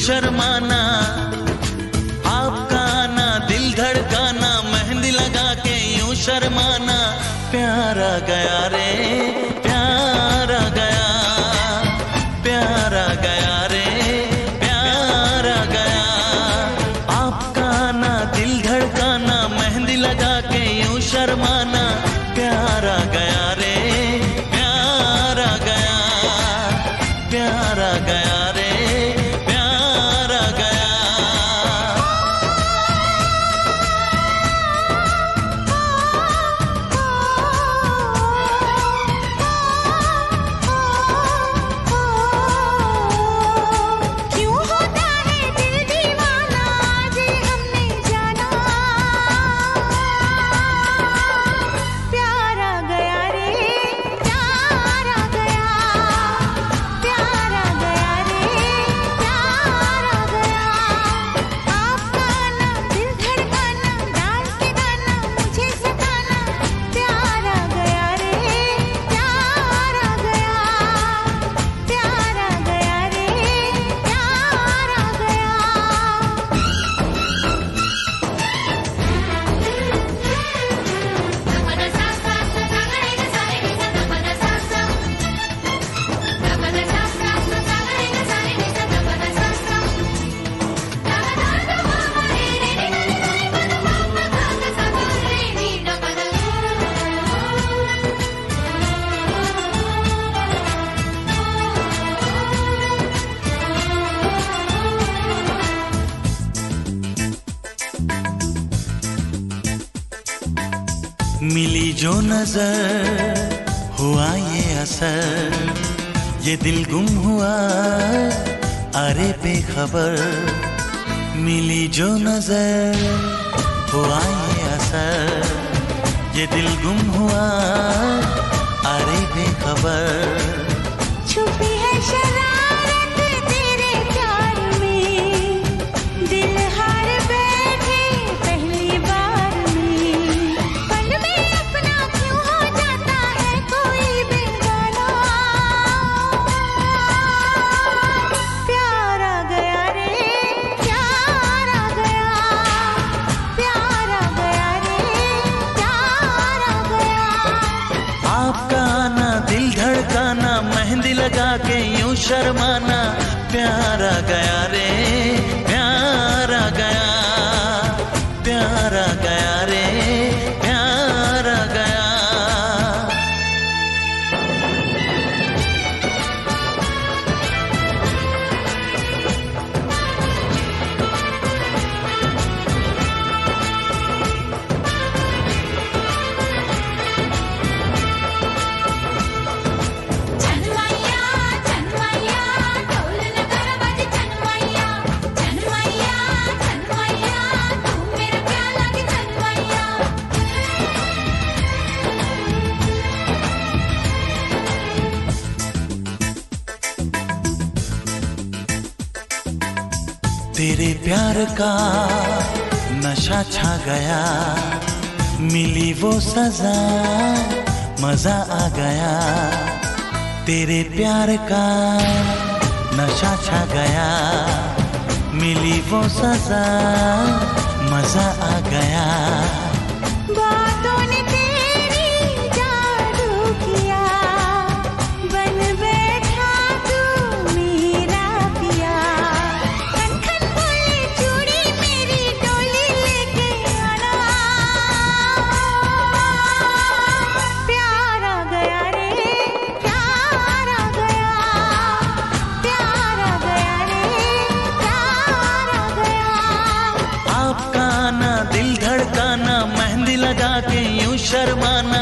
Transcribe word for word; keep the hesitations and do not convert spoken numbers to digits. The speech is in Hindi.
शर्माना, आपका आना दिल धड़काना, मेहंदी लगा के यूं शर्माना। प्यारा गया रे प्यारा गया, प्यारा गया रे प्यारा गया। आपका आना दिल धड़काना, मेहंदी लगा के यूं शर्माना। प्यारा गया रे प्यारा गया, प्यारा गया रे प्यारा गया। क्यों होता है दिल दीवाना, आज हमने जाना। प्यारा गया रे प्यारा गया, प्यारा गया रे प्यारा गया। आपका आना दिल धड़काना, डांस के गाना मुझे सताना। प्यारा गया रे प्यारा गया, प्यारा गया रे प्यारा गया। मिली जो नजर हुआ ये असर, ये दिल गुम हुआ अरे बेखबर। मिली जो नजर हुआ ये असर, ये दिल गुम हुआ अरे बेखबर। छुपी है शरारत तेरे प्यार में, दिल हार बैठे पहली बार में। पल में अपना क्यों हो जाता है कोई बेगाना। प्यारा गया रे प्यारा गया, प्यारा गया रे प्यारा गया। आपका आना दिल धड़काना, मेहंदी लगा के यूं शर्माना। प्यारा गया रे प्यारा गया, प्यारा गया रे प्यारा गया। चनमैया चनमैया ढोल नगारा बजे। चनमैया चनमैया चनमैया तू मेरा क्या लगे। चनमैया तेरे प्यार का नशा छा गया, मिली वो सजा मजा आ गया। तेरे प्यार का नशा छा गया, मिली वो सजा मजा आ गया। बातों ने तेरी जादू किया, बन बैठा तू मेरा पिया। खन खन बोले चूड़ी मेरी डोली लेके आना। प्यारा गया रे प्यारा गया, प्यारा गया रे प्यारा गया। आपका आना दिल धड़काना, मेहंदी लगा के यूं शर्माना।